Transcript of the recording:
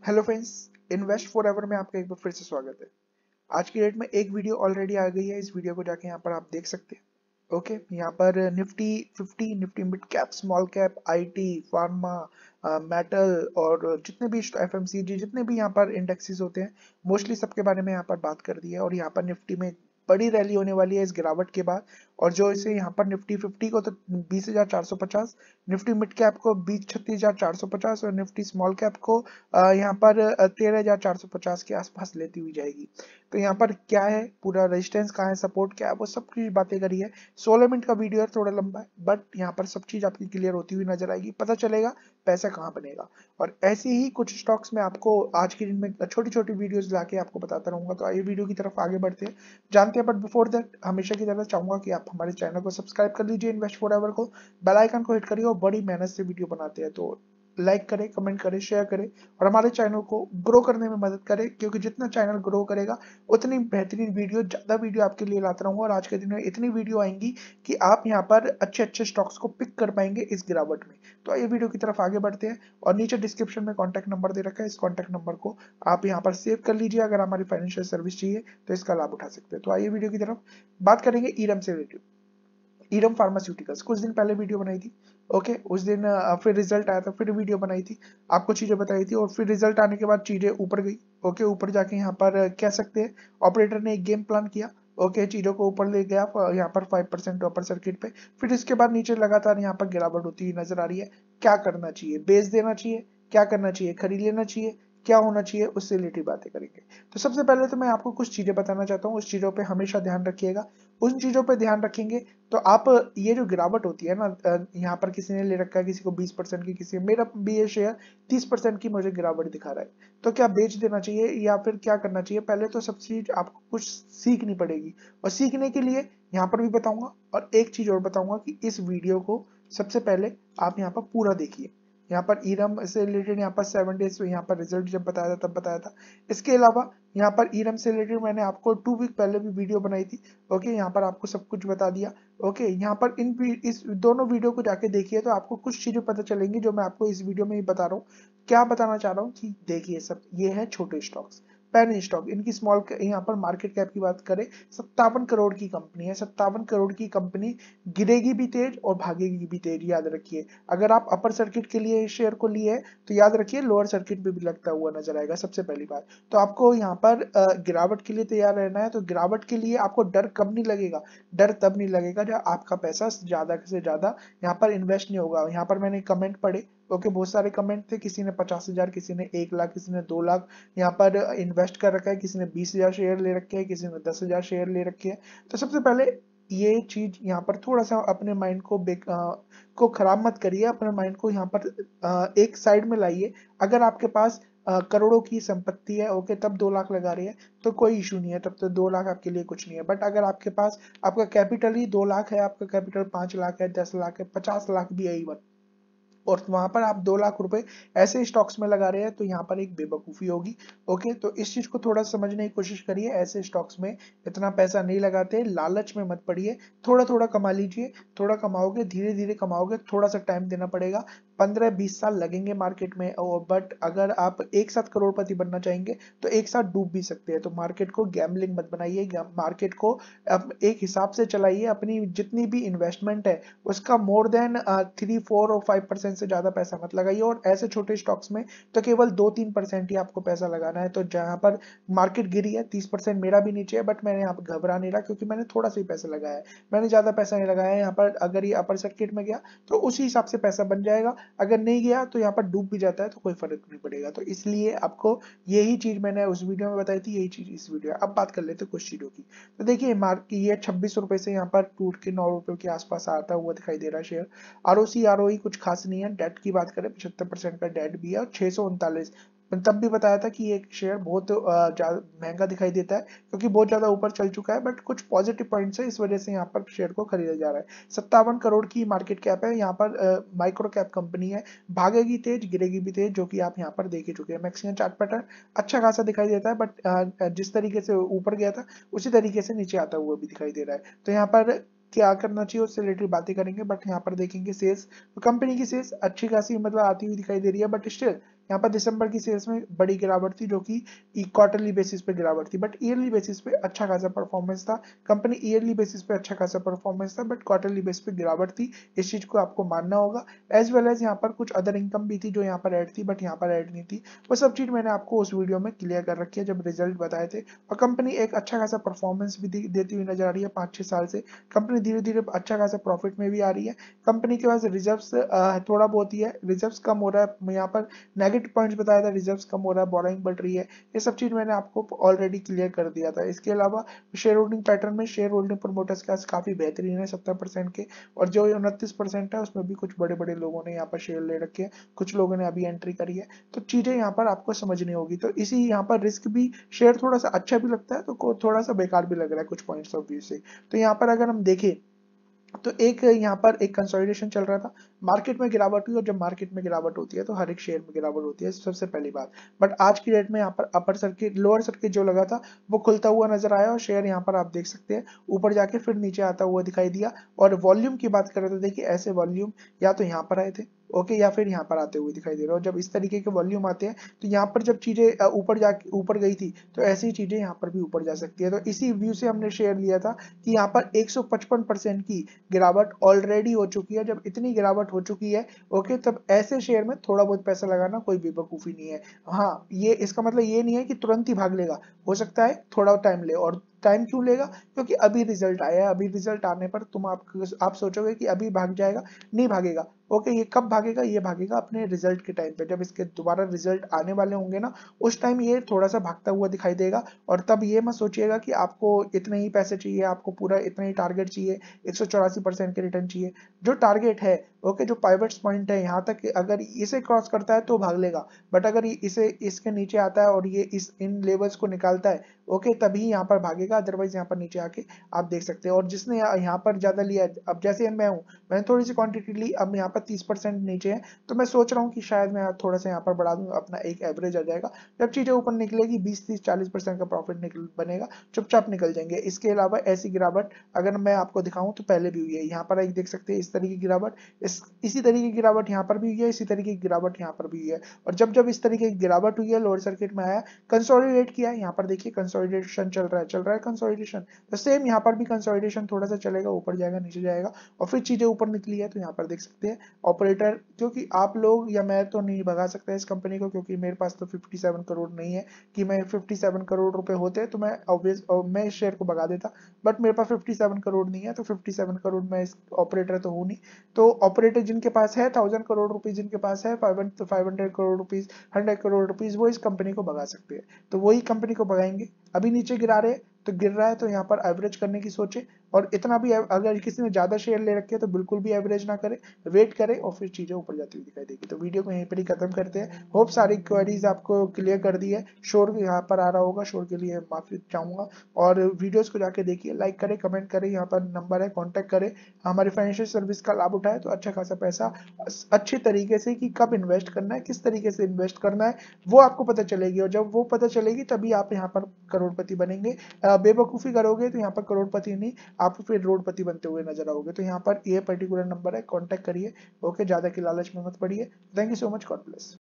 Hello friends, invest forever में आपका एक बार फिर से स्वागत है। आज की डेट में एक वीडियो ऑलरेडी आ गई है। इस वीडियो को जाके यहाँ पर आप देख सकते हैं। ओके, यहाँ पर Nifty 50, Nifty mid cap, small cap, IT, pharma, metal और जितने भी एफएमसीजी, जितने भी यहाँ पर इंडेक्सेस होते हैं, मोस्टली सबके बारे में यहाँ पर बात कर दी है। और यहाँ पर निफ्टी में बड़ी रैली होने वाली है इस गिरावट के बाद। और जो इसे यहाँ पर निफ्टी 50 को तो 20,450, निफ्टी मिड कैप को 36,450 और निफ्टी स्मॉल कैप को यहाँ पर 13,450 के आसपास लेती हुई जाएगी। तो यहाँ पर क्या है, पूरा रेजिस्टेंस कहाँ है, सपोर्ट क्या है, वो सब की बातें करी है। 16 मिनट का वीडियो है, थोड़ा लंबा है, बट यहाँ पर सब चीज आपकी क्लियर होती हुई नजर आएगी। पता चलेगा पैसा कहाँ बनेगा। और ऐसे ही कुछ स्टॉक्स में आपको आज के दिन में छोटी छोटी वीडियोस लाके आपको बताता रहूंगा। तो आइए वीडियो की तरफ आगे बढ़ते हैं, जानते हैं। बट बिफोर दैट हमेशा की तरह चाहूंगा कि आप हमारे चैनल को सब्सक्राइब कर लीजिए, इन्वेस्ट फॉरएवर को, बेल आइकन को हिट करिए। और बड़ी मेहनत से वीडियो बनाते हैं, तो लाइक करें, कमेंट करें, शेयर करें और हमारे चैनल को ग्रो करने में मदद करें। क्योंकि जितना चैनल ग्रो करेगा उतनी बेहतरीन वीडियो, ज्यादा वीडियो आपके लिए लाता रहूंगा। और आज के दिन में इतनी वीडियो आएंगी कि आप यहाँ पर अच्छे अच्छे स्टॉक्स को पिक कर पाएंगे इस गिरावट में। तो आइए वीडियो की तरफ आगे बढ़ते हैं। और नीचे डिस्क्रिप्शन में कॉन्टैक्ट नंबर दे रखा है, इस कॉन्टैक्ट नंबर को आप यहाँ पर सेव कर लीजिए। अगर हमारी फाइनेंशियल सर्विस चाहिए तो इसका लाभ उठा सकते हैं। तो आइए वीडियो की तरफ बात करेंगे ईरम से रिलेटेड। ईरम फार्मास्यूटिकल्स, कुछ दिन पहले वीडियो बनाई थी। ओके, उस दिन फिर रिजल्ट आया था, फिर वीडियो बनाई थी, आपको चीजें बताई थी। और फिर रिजल्ट आने के बाद चीजें ऊपर गई। ओके, ऊपर जाके यहाँ पर कह सकते हैं ऑपरेटर ने एक गेम प्लान किया। ओके, चीजों को ऊपर ले गया यहाँ पर 5% अपर सर्किट पे। फिर इसके बाद नीचे लगातार यहाँ पर गिरावट होती हुई नजर आ रही है। क्या करना चाहिए, बेच देना चाहिए, क्या करना चाहिए, खरीद लेना चाहिए, क्या होना चाहिए, उससे रिलेटेड बातें करेंगे। तो सबसे पहले तो मैं आपको कुछ चीजें बताना चाहता हूँ, उस चीजों पे हमेशा ध्यान रखिएगा। उन चीजों पे ध्यान रखेंगे तो आप, ये जो गिरावट होती है ना, यहाँ पर किसी ने ले रखा है, किसी को 20% की, किसी मेरा भी ये शेयर 30% की मुझे गिरावट दिखा रहा है। तो क्या बेच देना चाहिए या फिर क्या करना चाहिए? पहले तो सब चीज आपको कुछ सीखनी पड़ेगी। और सीखने के लिए यहाँ पर भी बताऊंगा। और एक चीज और बताऊंगा कि इस वीडियो को सबसे पहले आप यहाँ पर पूरा देखिए। यहाँ पर ईरम से रिलेटेड यहाँ पर 7 डेज यहाँ पर रिजल्ट जब बताया था तब बताया था। इसके अलावा यहाँ पर ईरम से रिलेटेड मैंने आपको 2 वीक पहले भी वीडियो बनाई थी। ओके, यहाँ पर आपको सब कुछ बता दिया। ओके, यहाँ पर इस दोनों वीडियो को जाके देखिए तो आपको कुछ चीजें पता चलेंगी जो मैं आपको इस वीडियो में ही बता रहा हूँ। क्या बताना चाह रहा हूँ कि देखिए, सब ये है छोटे स्टॉक्स, पेनी स्टॉक। इनकी स्मॉल, यहाँ पर मार्केट कैप की बात करें, 57 करोड़ की कंपनी है। 57 करोड़ की कंपनी गिरेगी भी तेज और भागेगी भी तेज, याद रखिए। अगर आप अपर सर्किट के लिए शेयर को लिए है तो याद रखिए लोअर सर्किट पे भी लगता हुआ नजर आएगा। सबसे पहली बात तो आपको यहाँ पर गिरावट के लिए तैयार रहना है। तो गिरावट के लिए आपको डर कब नहीं लगेगा? डर तब नहीं लगेगा जब आपका पैसा ज्यादा से ज्यादा यहाँ पर इन्वेस्ट नहीं होगा। यहाँ पर मैंने कमेंट पढ़े। ओके, बहुत सारे कमेंट थे, किसी ने 50,000, किसी ने 1 लाख, किसी ने 2 लाख यहाँ पर इन्वेस्ट कर रखा है, किसी ने 20,000 शेयर ले रखे हैं, किसी ने 10,000 शेयर ले रखे हैं। तो सबसे पहले ये चीज यहाँ पर थोड़ा सा अपने माइंड को खराब मत करिए। अपने माइंड को यहाँ पर एक साइड में लाइए। अगर आपके पास करोड़ों की संपत्ति है, ओके, तब 2 लाख लगा रही है तो कोई इशू नहीं है, तब तो 2 लाख आपके लिए कुछ नहीं है। बट अगर आपके पास आपका कैपिटल ही 2 लाख है, आपका कैपिटल 5 लाख है, 10 लाख है, 50 लाख भी है इवन, और वहां पर आप 2 लाख रुपए ऐसे स्टॉक्स में लगा रहे हैं, तो यहाँ पर एक बेवकूफी होगी। ओके, तो इस चीज को थोड़ा समझने की कोशिश करिए। ऐसे स्टॉक्स में इतना पैसा नहीं लगाते, लालच में मत पड़िए। थोड़ा थोड़ा कमा लीजिए, थोड़ा कमाओगे, धीरे धीरे कमाओगे, थोड़ा सा टाइम देना पड़ेगा। 15-20 साल लगेंगे मार्केट में। बट अगर आप एक साथ करोड़पति बनना चाहेंगे तो एक साथ डूब भी सकते हैं। तो मार्केट को गैम्बलिंग मत बनाइए, मार्केट को एक हिसाब से चलाइए। अपनी जितनी भी इन्वेस्टमेंट है उसका मोर देन 3, 4 और 5% से ज्यादा पैसा मत लगाइए। और ऐसे छोटे स्टॉक्स में तो केवल 2-3% ही आपको पैसा लगाना है। तो जहां पर मार्केट गिरी है, 30% मेरा भी नीचे है, बट मैंने यहाँ पर घबरा नहीं रहा क्योंकि मैंने थोड़ा सा ही पैसा लगाया है। मैंने ज्यादा पैसा नहीं लगाया है। यहाँ पर अगर ये अपर सर्किट में गया तो उसी हिसाब से पैसा बन जाएगा, अगर नहीं गया तो यहाँ पर डूब भी जाता है तो कोई फर्क नहीं पड़ेगा। तो इसलिए आपको यही चीज मैंने उस वीडियो में बताई थी, यही चीज इस वीडियो में। अब बात कर लेते कुछ चीजों की। तो देखिए, ये 26 रुपए से यहाँ पर टूट के 9 रुपए के आसपास आता हुआ दिखाई दे रहा है शेयर। आरओसी आरओई कुछ खास नहीं है। डेट की बात करें, 75% का डेट भी है और 639। तब भी बताया था कि ये शेयर बहुत महंगा दिखाई देता है क्योंकि बहुत ज्यादा ऊपर चल चुका है। बट कुछ पॉजिटिव पॉइंट्स है, इस वजह से यहाँ पर शेयर को खरीदा जा रहा है। 57 करोड़ की मार्केट कैप है। यहाँ पर माइक्रो कैप कंपनी है, भागेगी तेज, गिरेगी भी तेज, जो कि आप यहाँ पर देख ही चुके हैं। मैक्सिमम चार्ट पैटर्न अच्छा खासा दिखाई देता है, बट जिस तरीके से ऊपर गया था उसी तरीके से नीचे आता हुआ भी दिखाई दे रहा है। तो यहाँ पर क्या करना चाहिए उससे रिलेटेड बातें करेंगे। बट यहाँ पर देखेंगे सेल्स, तो कंपनी की सेल्स अच्छी खासी मतलब आती हुई दिखाई दे रही है। बट स्टिल यहाँ पर दिसंबर की सेल्स में बड़ी गिरावट थी जो कि क्वार्टरली बेसिस पे गिरावट थी, बट ईयरली बेसिस पे अच्छा खासा परफॉर्मेंस था। कंपनी ईयरली बेसिस पे अच्छा खासा परफॉर्मेंस था, बट क्वार्टरली बेसिस पे गिरावट थी, इस चीज को आपको मानना होगा। एज वेल एज यहाँ पर कुछ अदर इनकम भी थी जो यहाँ पर ऐड थी, बट यहाँ पर ऐड नहीं थी। वो सब चीज मैंने आपको उस वीडियो में क्लियर कर रखी है जब रिजल्ट बताए थे। और कंपनी एक अच्छा खासा परफॉर्मेंस भी देती हुई नजर आ रही है 5-6 साल से। कंपनी धीरे धीरे अच्छा खासा प्रॉफिट में भी आ रही है। कंपनी के पास रिजर्व्स थोड़ा बहुत ही है, रिजर्व्स कम हो रहा है, यहाँ पर नेगेटिव पॉइंट्स बताया था, रिजर्व्स कम हो रहा है, बोरोइंग बढ़ रही है, ये सब चीज मैंने आपको ऑलरेडी क्लियर कर दिया था। इसके अलावा शेयर होल्डिंग पैटर्न में शेयर होल्डिंग प्रमोटर्स के पास काफी बेहतरीन है 70% के, और जो 29% है उसमें भी कुछ बड़े बड़े लोगों ने यहाँ पर शेयर ले रखे हैं, कुछ लोगों ने अभी एंट्री करी है। तो चीजें यहाँ पर आपको समझनी होगी। तो इसी यहाँ पर रिस्क भी, शेयर थोड़ा सा अच्छा भी लगता है तो थोड़ा सा बेकार भी लग रहा है कुछ पॉइंट्स ऑफ व्यू से। तो यहाँ पर अगर हम देखें तो एक यहाँ पर एक कंसोलिडेशन चल रहा था, मार्केट में गिरावट हुई, और जब मार्केट में गिरावट होती है तो हर एक शेयर में गिरावट होती है, सबसे पहली बात। बट आज की डेट में यहाँ पर अपर सर्किट लोअर सर्किट जो लगा था वो खुलता हुआ नजर आया, और शेयर यहाँ पर आप देख सकते हैं ऊपर जाके फिर नीचे आता हुआ दिखाई दिया। और वॉल्यूम की बात करें तो देखिए ऐसे वॉल्यूम या तो यहाँ पर आए थे, ओके, या फिर यहाँ पर आते हुए दिखाई दे रहे हो। जब इस तरीके के वॉल्यूम आते हैं तो यहाँ पर जब चीजें ऊपर गई थी तो ऐसी ही चीजें यहाँ पर भी ऊपर जा सकती है। तो इसी व्यू से हमने शेयर लिया था कि यहाँ पर 155% की गिरावट ऑलरेडी हो चुकी है। जब इतनी गिरावट हो चुकी है, ओके, तब ऐसे शेयर में थोड़ा बहुत पैसा लगाना कोई बेवकूफी नहीं है। हाँ, ये इसका मतलब ये नहीं है कि तुरंत ही भाग लेगा, हो सकता है थोड़ा टाइम ले। और टाइम क्यों लेगा? क्योंकि अभी रिजल्ट आया है, अभी रिजल्ट आने पर आप सोचोगे कि अभी भाग जाएगा, नहीं भागेगा। ओके, ये कब भागेगा? ये भागेगा अपने रिजल्ट के टाइम पे, जब इसके दोबारा रिजल्ट आने वाले होंगे ना, उस टाइम ये थोड़ा सा भागता हुआ दिखाई देगा। और तब ये मत सोचिएगा कि आपको इतने ही पैसे चाहिए, आपको पूरा इतना ही टारगेट चाहिए, 184% के रिटर्न चाहिए। जो टारगेट है, ओके, जो पाइवट्स पॉइंट है यहाँ तक, अगर इसे क्रॉस करता है तो भाग लेगा। बट अगर इसे इसके नीचे आता है और ये इस इन लेवल्स को निकालता है, ओके, तभी यहाँ पर भागेगा, अदरवाइज यहाँ पर नीचे आके आप देख सकते हैं। और जिसने यहाँ पर ज्यादा लिया, अब जैसे मैं हूँ, मैंने थोड़ी सी क्वांटिटी ली, अब यहाँ पर 30% नीचे है, तो मैं सोच रहा हूँ कि शायद मैं थोड़ा सा यहाँ पर बढ़ा दूं, अपना एक एवरेज आ जाएगा। जब चीजें ऊपर निकलेगी 20-30-40% का प्रॉफिट बनेगा, चुपचाप निकल जाएंगे। इसके अलावा ऐसी गिरावट अगर मैं आपको दिखाऊं तो पहले भी हुई है। यहाँ पर एक देख सकते हैं इस तरीके की गिरावट, इसी तरीके की गिरावट यहाँ पर भी हुई है, इसी तरीके की गिरावट यहाँ पर भी हुई है। और जब जब इस तरीके की गिरावट हुई है, लोअर सर्किट में आया, कंसोलिडेट किया है, यहाँ पर देखिए कंसोलिडेशन चल रहा है कंसोलिडेशन। तो सेम यहाँ पर भी कंसोलिडेशन थोड़ा सा चलेगा, ऊपर जाएगा, नीचे जाएगा, और फिर चीजें ऊपर निकली है। तो यहाँ पर देख सकते हैं ऑपरेटर, क्योंकि आप लोग या मैं तो नहीं भगा सकता इस कंपनी को, क्योंकि मेरे पास तो 57 करोड़ नहीं है कि मैं 57 करोड़ रुपए होते तो मैं ऑब्वियस मैं इस शेयर को भगा देता। बट मेरे पास 57 करोड़ नहीं है, तो 57 करोड़ मैं इस ऑपरेटर तो हूँ नहीं। तो ऑपरेटर जिनके पास है 1000 करोड़ रुपीज, जिनके पास है 500 करोड़ रुपीज, 100 करोड़ रुपीज, वो इस कंपनी को भगा सकते हैं। तो वही कंपनी को भगाएंगे। अभी नीचे गिरा रहे, तो गिर रहा है तो यहाँ पर एवरेज करने की सोचे। और इतना भी अगर किसी ने ज्यादा शेयर ले रखे हैं तो बिल्कुल भी एवरेज ना करे, वेट करे, और फिर चीजें ऊपर जाती हुई दिखाई देगी। तो वीडियो को यहीं पर ही खत्म करते हैं। होप सारी क्वेरीज आपको क्लियर कर दी है। शोर यहाँ पर आ रहा होगा, शोर के लिए माफी चाहूंगा। और वीडियोस को जाके देखिए, लाइक करें, कमेंट करें, यहाँ पर नंबर है, कॉन्टेक्ट करें, हमारी फाइनेंशियल सर्विस का लाभ उठाए तो अच्छा खासा पैसा अच्छे तरीके से, कि कब इन्वेस्ट करना है, किस तरीके से इन्वेस्ट करना है, वो आपको पता चलेगी। और जब वो पता चलेगी तभी आप यहाँ पर करोड़पति बनेंगे। बेवकूफी करोगे तो यहाँ पर करोड़पति नहीं, आप फिर रोडपति बनते हुए नजर आओगे। तो यहाँ पर ये पर्टिकुलर नंबर है, कॉन्टेक्ट करिए। ओके, ज्यादा की लालच में मत पड़िए। Thank you so much, God bless.